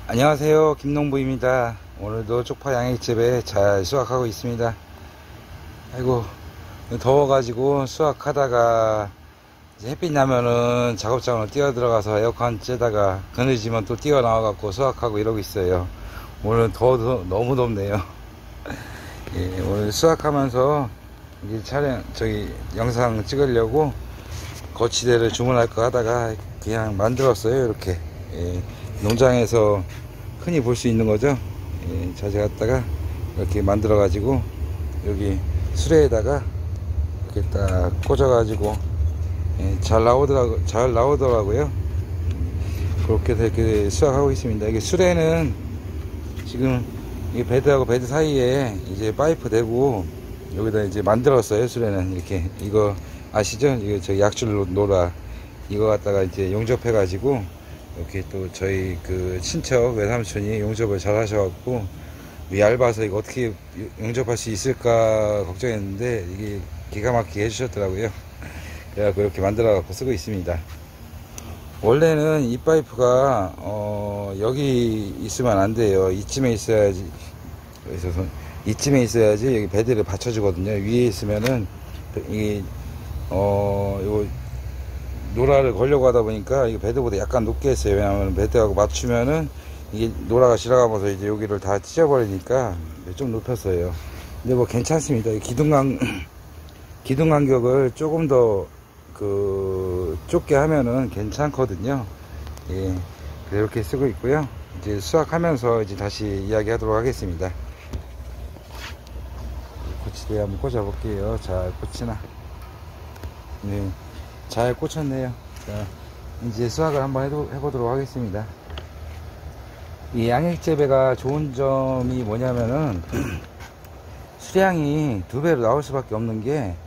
안녕하세요, 김농부입니다. 오늘도 쪽파 양액재배 잘 수확하고 있습니다. 아이고, 더워가지고 수확하다가 이제 햇빛 나면은 작업장으로 뛰어 들어가서 에어컨 쬐다가 그늘지면 또 뛰어 나와갖고 수확하고 이러고 있어요. 오늘 너무 덥네요. 예, 오늘 수확하면서 이제 영상 찍으려고 거치대를 주문할 거 하다가 그냥 만들었어요. 이렇게. 예, 농장에서 흔히 볼 수 있는 거죠. 예, 자재 갖다가 이렇게 만들어 가지고 여기 수레에다가 이렇게 딱 꽂아 가지고 예, 잘 나오더라고요. 그렇게 이렇게 수확하고 있습니다. 이게 수레는 지금 이 베드하고 베드 사이에 이제 파이프 대고 여기다 이제 만들었어요. 수레는 이렇게, 이거 아시죠? 이거 저 약줄 노라 이거 갖다가 이제 용접해 가지고 이렇게 또 저희 그 친척 외삼촌이 용접을 잘 하셔갖고 얇아서 이거 어떻게 용접할 수 있을까 걱정했는데 이게 기가 막히게 해주셨더라고요. 그래갖고 이렇게 만들어갖고 쓰고 있습니다. 원래는 이 파이프가 여기 있으면 안 돼요. 이쯤에 있어야지. 그래서 이쯤에 있어야지 여기 베드를 받쳐주거든요. 위에 있으면은 이거 노라를 걸려고 하다 보니까 이게 베드보다 약간 높게 했어요. 왜냐하면 베드하고 맞추면은 이게 노라가 지나가면서 이제 여기를 다 찢어버리니까 좀 높였어요. 근데 뭐 괜찮습니다. 기둥 간격을 조금 더 좁게 하면은 괜찮거든요. 예, 이렇게 쓰고 있고요. 이제 수확하면서 이제 다시 이야기하도록 하겠습니다. 고치대 한번 꽂아 볼게요. 잘 꽂히나? 네. 잘 꽂혔네요. 자, 이제 수확을 한번 해보도록 하겠습니다. 이 양액재배가 좋은 점이 뭐냐면은 수량이 2배로 나올 수밖에 없는 게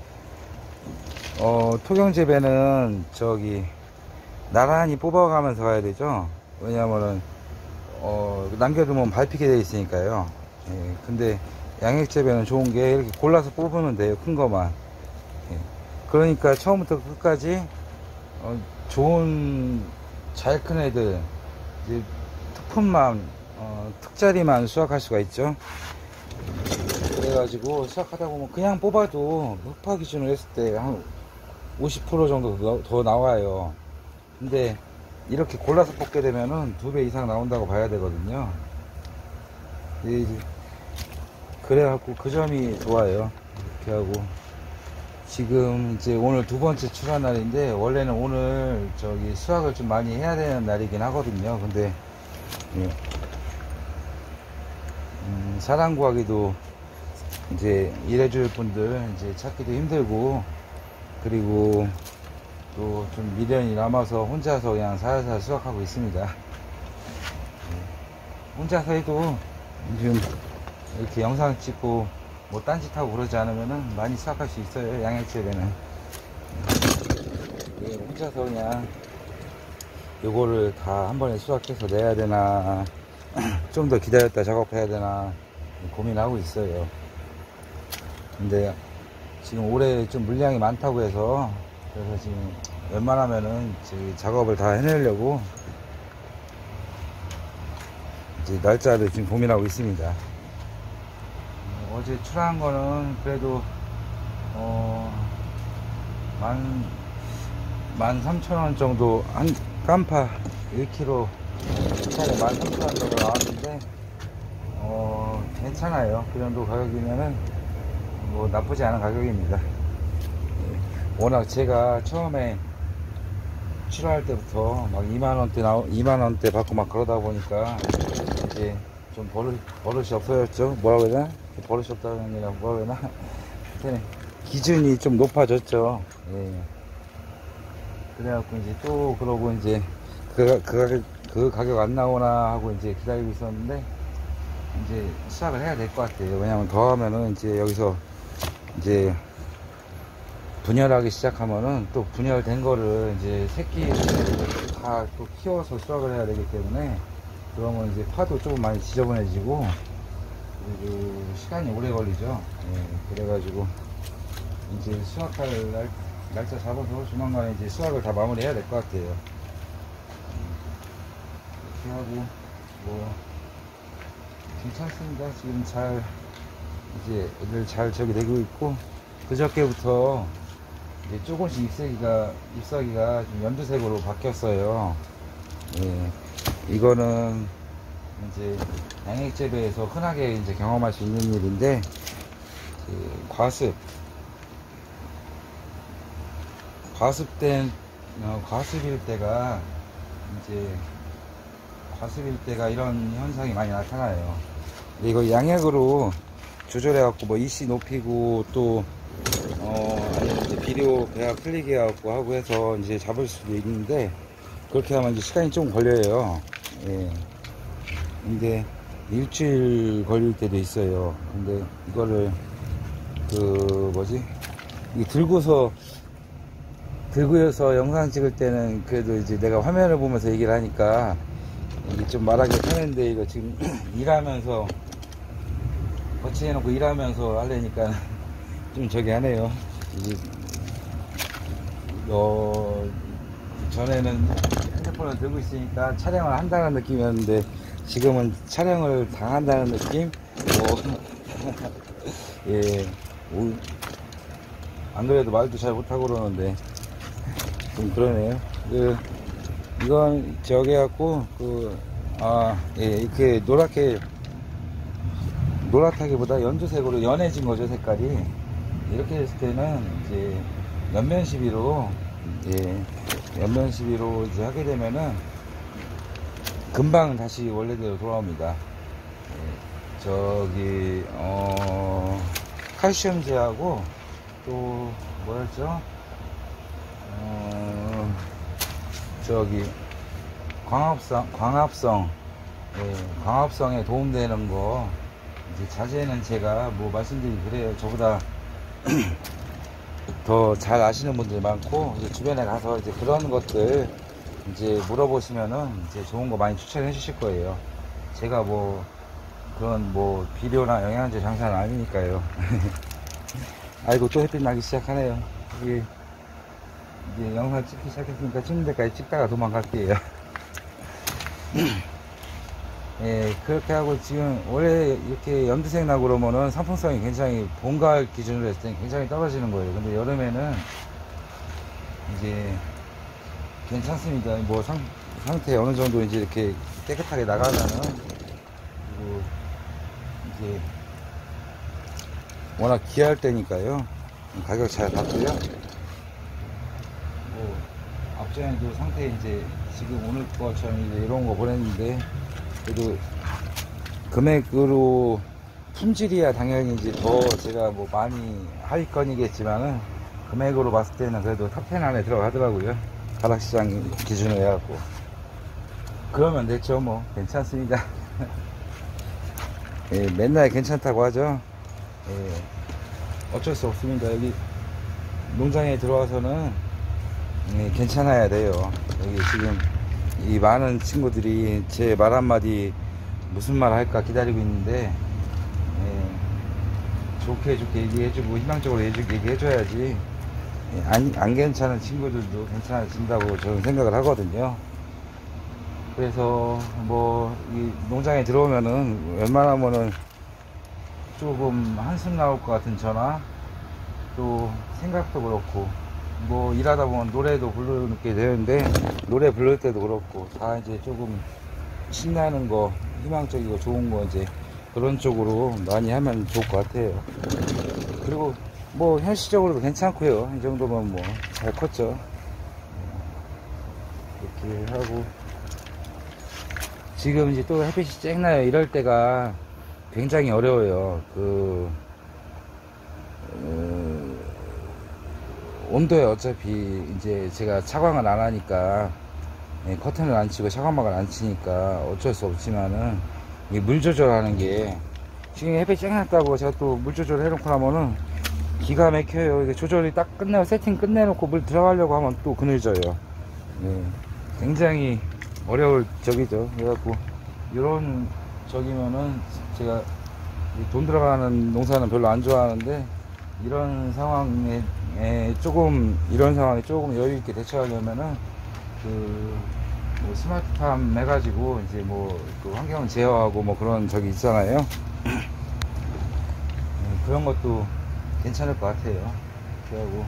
토경재배는 나란히 뽑아가면서 가야 되죠. 왜냐면은 남겨두면 밟히게 되어 있으니까요. 예, 근데 양액재배는 좋은 게 이렇게 골라서 뽑으면 돼요. 큰 거만. 예. 그러니까 처음부터 끝까지 좋은 잘 큰 애들 이제 특품만 특자리만 수확할 수가 있죠. 그래가지고 수확하다 보면 그냥 뽑아도 흡파 기준을 했을 때 한 50% 정도 더 나와요. 근데 이렇게 골라서 뽑게 되면은 2배 이상 나온다고 봐야 되거든요. 그래갖고 그 점이 좋아요. 이렇게 하고 지금 이제 오늘 2번째 출하 날인데 원래는 오늘 수확을 좀 많이 해야 되는 날이긴 하거든요. 근데 사람 구하기도 이제 일해줄 분들 이제 찾기도 힘들고, 그리고 또 좀 미련이 남아서 혼자서 그냥 살살 수확하고 있습니다. 혼자서 해도 지금 이렇게 영상 찍고 뭐 딴짓하고 그러지 않으면은 많이 수확할 수 있어요. 양액재배는 혼자서 그냥 요거를 다 한 번에 수확해서 내야 되나 좀 더 기다렸다 작업해야 되나 고민하고 있어요. 근데 지금 올해 좀 물량이 많다고 해서 그래서 지금 웬만하면은 작업을 다 해내려고 이제 날짜를 지금 고민하고 있습니다. 어제 출하한 거는 그래도 13,000원 정도, 한 깜파 1kg 차에 13,000원 정도 나왔는데 괜찮아요. 그 정도 가격이면은 뭐 나쁘지 않은 가격입니다. 워낙 제가 처음에 출하할 때부터 막 2만원대 받고 막 그러다 보니까 이제 좀 버릇이 없어졌죠. 뭐라고 해야 되나? 버릇이 없다는 게 뭐라고 해야 되나? 기준이 좀 높아졌죠. 예. 그래갖고 이제 또 그러고 이제 그 가격 안 나오나 하고 이제 기다리고 있었는데 이제 수확을 해야 될 것 같아요. 왜냐면 더 하면은 이제 여기서 이제 분열하기 시작하면은 또 분열된 거를 이제 새끼를 다 또 키워서 수확을 해야 되기 때문에 그러면 이제 파도 조금 많이 지저분해지고 그리고 시간이 오래 걸리죠. 예, 그래가지고 이제 수확할 날짜 잡아서 조만간에 이제 수확을 다 마무리해야 될 것 같아요. 이렇게 하고 뭐 괜찮습니다. 지금 잘 이제 애들 잘 저기 되고 있고, 그저께부터 이제 조금씩 잎사귀가 좀 연두색으로 바뀌었어요. 예, 이거는 이제 양액재배에서 흔하게 이제 경험할 수 있는 일인데, 그 과습일 때가 이런 현상이 많이 나타나요. 근데 이거 양액으로 조절해 갖고 뭐 이씨 높이고 또 아니면 이제 비료 배합 틀리게 해갖고 하고 해서 이제 잡을 수도 있는데, 그렇게 하면 이제 시간이 좀 걸려요. 예. 근데 일주일 걸릴 때도 있어요. 근데 이거를 들고서 영상 찍을 때는 그래도 이제 내가 화면을 보면서 얘기를 하니까 이게 좀 말하기 편한데, 이거 지금 거치해놓고 일하면서 하려니까 좀 저기 하네요. 이게 전에는 핸드폰을 들고 있으니까 촬영을 한다는 느낌이었는데, 지금은 촬영을 당한다는 느낌? 예, 안 그래도 말도 잘 못하고 그러는데 좀 그러네요. 이건 저기 갖고 예, 이렇게 노랗다기보다 연두색으로 연해진 거죠, 색깔이. 이렇게 했을 때는 이제 연면 시비로 이제 하게 되면은 금방 다시 원래대로 돌아옵니다. 예, 저기 칼슘제하고 또 뭐였죠? 저기 광합성에 도움되는 거 이제 자재는 제가 뭐 말씀드리기 그래요. 저보다 더 잘 아시는 분들이 많고, 이제 주변에 가서 이제 그런 것들 이제 물어보시면은 이제 좋은 거 많이 추천해 주실 거예요. 제가 뭐 그런 뭐 비료나 영양제 장사는 아니니까요. 아이고, 또 햇빛 나기 시작하네요. 이제 영상 찍기 시작했으니까 찍는 데까지 찍다가 도망갈게요. 예, 그렇게 하고 지금 원래 이렇게 연두색 나고 그러면은 상품성이 굉장히 봄, 가을 기준으로 했을 때 굉장히 떨어지는 거예요. 근데 여름에는 이제 괜찮습니다. 뭐 상태 어느 정도 이제 이렇게 깨끗하게 나가면은, 그리고 이제 워낙 귀할 때니까요. 가격 잘 받고요. 뭐 앞전에도 상태 이제 지금 오늘 것처럼 이제 이런 거 보냈는데, 그래도 금액으로 품질이야 당연히 이제 더 제가 뭐 많이 하위권이겠지만은, 금액으로 봤을 때는 그래도 탑10 안에 들어가더라고요. 가락시장 기준으로 해갖고. 그러면 됐죠. 뭐 괜찮습니다. 예, 맨날 괜찮다고 하죠. 예, 어쩔 수 없습니다. 여기 농장에 들어와서는 괜찮아야 돼요. 여기 지금 이 많은 친구들이 제 말 한마디 무슨 말 할까 기다리고 있는데, 좋게 얘기해주고 희망적으로 얘기해줘야지. 안 괜찮은 친구들도 괜찮아진다고 저는 생각을 하거든요. 그래서 뭐 이 농장에 들어오면은 웬만하면은 조금 한숨 나올 것 같은 전화, 또 생각도 그렇고, 뭐 일하다 보면 노래도 부르게 되는데, 노래 부를 때도 그렇고 다 이제 조금 신나는 거, 희망적이고 좋은 거 이제 그런 쪽으로 많이 하면 좋을 것 같아요. 그리고 뭐 현실적으로도 괜찮고요. 이 정도면 뭐 잘 컸죠. 이렇게 하고 지금 이제 또 햇빛이 쨍 나요. 이럴 때가 굉장히 어려워요. 온도에 어차피 이제 제가 차광을 안 하니까, 커튼을 안 치고 차광막을 안 치니까 어쩔 수 없지만은, 이 물 조절하는 게, 지금 햇빛 쨍 났다고 제가 또 물 조절 해놓고 나면은 기가 막혀요. 이게 조절이 딱 끝내고 세팅 끝내놓고 물 들어가려고 하면 또 그늘져요. 굉장히 어려울 적이죠. 그래갖고 이런 적이면은 제가 돈 들어가는 농사는 별로 안 좋아하는데, 이런 상황에 조금 여유 있게 대처하려면은 뭐 스마트팜 해가지고 이제 뭐 그 환경 제어하고 뭐 그런 적이 있잖아요. 그런 것도 괜찮을 것 같아요. 이렇게 하고.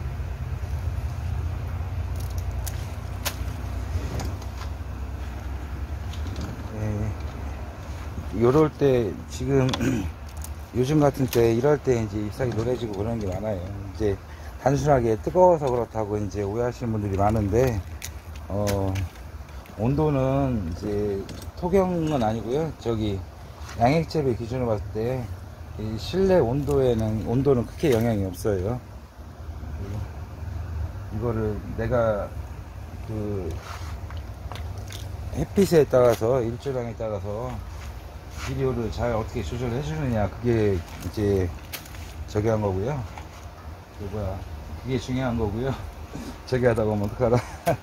요럴 때 지금 요즘 같은 때 이럴 때 이제 잎사귀 노래지고 그런 게 많아요. 이제 단순하게 뜨거워서 그렇다고 이제 오해하시는 분들이 많은데 온도는 이제 토경은 아니고요. 저기 양액재배 기준으로 봤을 때 이 실내 온도는 크게 영향이 없어요. 이거를 내가 그 햇빛에 따라서 일조량에 따라서 비료를 잘 어떻게 조절해 주느냐, 그게 이제 저기 한 거고요. 그게 중요한 거고요. 저기 하다 보면 어떡하라.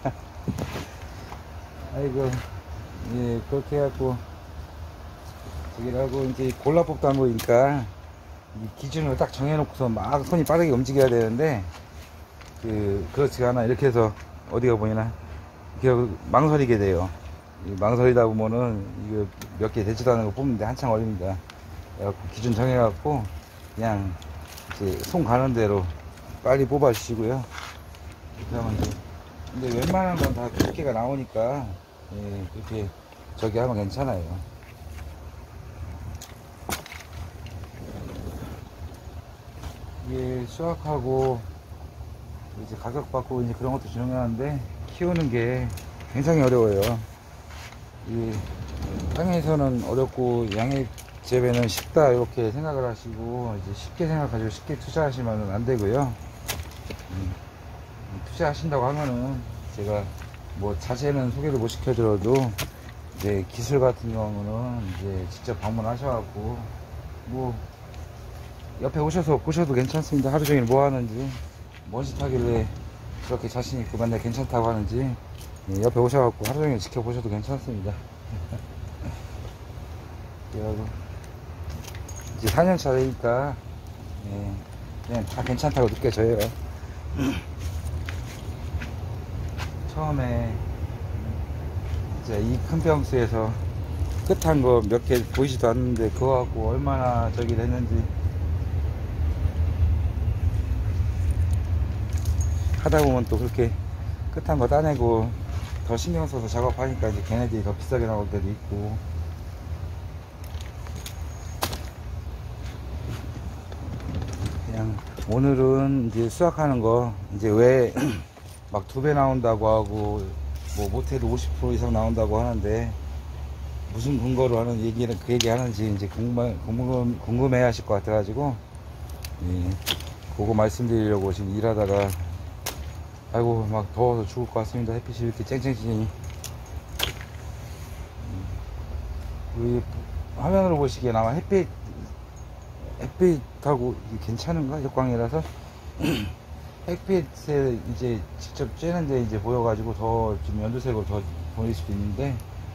아이고, 예, 그렇게 해갖고 저기를 하고 이제 골라뽑도 한 거니까 이 기준을 딱 정해놓고서 막 손이 빠르게 움직여야 되는데 그렇지가 않아. 이렇게 해서 어디가 보이나 이렇게 망설이게 돼요. 망설이다 보면은 이거 몇 개 되지도 않은 거 뽑는데 한참 걸립니다. 그래갖고 기준 정해갖고 그냥 이제 손 가는 대로 빨리 뽑아 주시고요. 그러면 이제 근데 웬만한 건 다 두께가 나오니까 예, 그렇게 저기 하면 괜찮아요. 이게 수확하고 이제 가격 받고 이제 그런 것도 중요한데 키우는 게 굉장히 어려워요. 이 땅에서는 어렵고 양액 재배는 쉽다 이렇게 생각을 하시고 이제 쉽게 생각하시고 쉽게 투자하시면 안 되고요. 투자하신다고 하면은 제가 뭐 자세는 소개를 못 시켜드려도 이제 기술 같은 경우는 이제 직접 방문하셔갖고 뭐 옆에 오셔서 보셔도 괜찮습니다. 하루 종일 뭐 하는지, 뭔 짓 하길래 그렇게 자신 있고 맨날 괜찮다고 하는지 옆에 오셔갖고 하루 종일 지켜보셔도 괜찮습니다. 그래가지고 이제 4년차 되니까 그냥 다 괜찮다고 느껴져요. 처음에 이제 이 큰 병수에서 끝한 거 몇 개 보이지도 않는데 그거 갖고 얼마나 저기 됐는지 하다 보면 또 그렇게 끝한 거 따내고 더 신경 써서 작업하니까 이제 걔네들이 더 비싸게 나올 때도 있고. 그냥 오늘은 이제 수확하는 거 이제 왜 막 2배 나온다고 하고 뭐 못해도 50% 이상 나온다고 하는데 무슨 근거로 하는 얘기는 그 얘기 하는지 이제 궁금해 하실 것 같아 가지고 예, 그거 말씀드리려고 지금 일하다가 아이고 막 더워서 죽을 것 같습니다. 햇빛이 이렇게 쨍쨍지니. 우리 화면으로 보시기에 아마 햇빛하고 괜찮은가? 역광이라서 햇빛에 이제 직접 쬐는데 이제 보여가지고 더 좀 연두색으로 더 보일 수도 있는데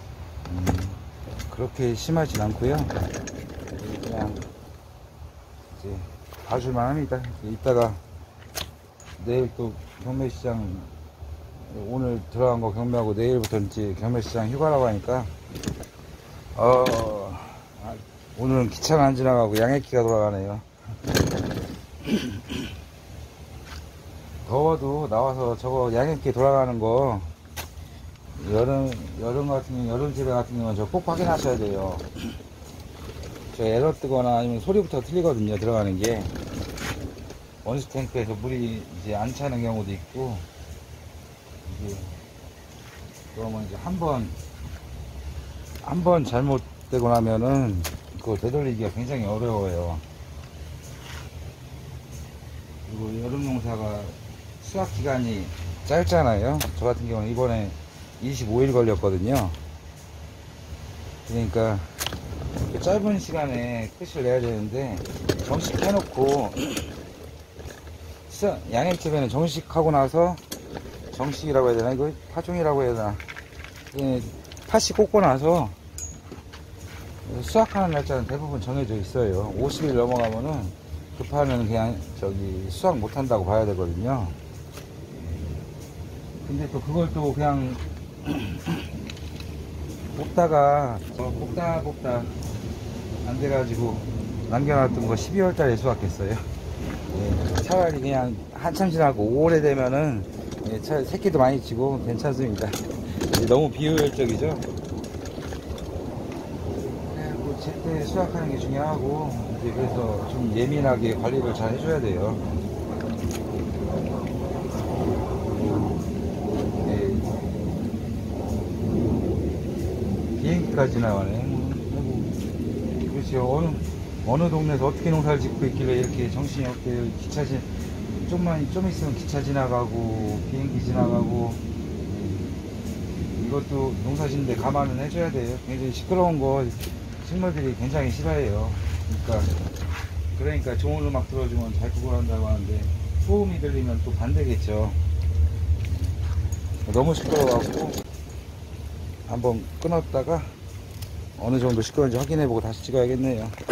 그렇게 심하진 않고요. 그냥 이제 봐줄만 합니다. 이따가 내일 또 경매시장 오늘 들어간 거 경매하고 내일부터 이제 경매시장 휴가라고 하니까 오늘은 기차가 안 지나가고 양액기가 돌아가네요. 더워도 나와서 저거 양액기 돌아가는 거 여름 같은 경우 여름 재배 같은 경우는 저 꼭 확인하셔야 돼요. 저 에러 뜨거나 아니면 소리부터 틀리거든요. 들어가는 게 원수 탱크에서 물이 이제 안 차는 경우도 있고 이게 그러면 이제 한 번 잘못되고 나면은 그거 되돌리기가 굉장히 어려워요. 그리고 여름 농사가 수확 기간이 짧잖아요. 저 같은 경우는 이번에 25일 걸렸거든요. 그러니까 짧은 시간에 끝을 내야 되는데 정식 해놓고 양액 재배는 정식하고 나서 정식이라고 해야 되나? 이거 파종이라고 해야 되나? 팥이 꽂고 나서 수확하는 날짜는 대부분 정해져 있어요. 50일 넘어가면은 그 파는 그냥 저기 수확 못한다고 봐야 되거든요. 근데 또 그걸 또 그냥 뽑다가 뽑다 안 돼가지고 남겨놨던 거 12월 달에 수확했어요. 예, 차라리 그냥 한참 지나고 5월에 되면은 예, 새끼도 많이 치고 괜찮습니다. 예, 너무 비효율적이죠. 뭐 제때 수확하는 게 중요하고 이제 그래서 좀 예민하게 관리를 잘 해줘야 돼요. 예, 비행기까지 나가네. 그렇죠. 어느 동네에서 어떻게 농사를 짓고 있길래 이렇게 정신이 없게 좀 있으면 기차 지나가고 비행기 지나가고. 이것도 농사 짓는데 감안은 해줘야 돼요. 굉장히 시끄러운 거 식물들이 굉장히 싫어해요. 그러니까 좋은 음악 들어주면 잘 구걸한다고 하는데 소음이 들리면 또 반대겠죠. 너무 시끄러워갖고 한번 끊었다가 어느 정도 시끄러운지 확인해보고 다시 찍어야겠네요.